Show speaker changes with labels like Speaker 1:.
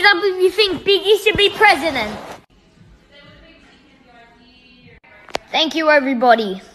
Speaker 1: up if you think Biggie should be president. Thank you, everybody.